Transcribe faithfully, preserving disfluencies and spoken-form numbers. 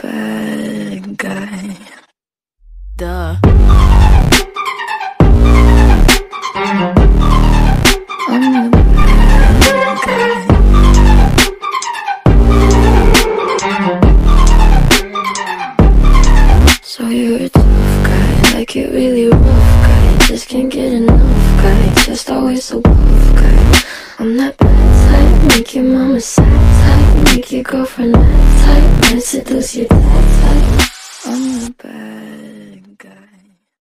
bad guy. Duh. I'm the bad guy. So you're a tough guy, like it really rough guy. Just can't get enough guy, just always so buff guy. I'm that bad type, make your mama sad type, make your girlfriend mad type, might seduce your dad type. I'm the bad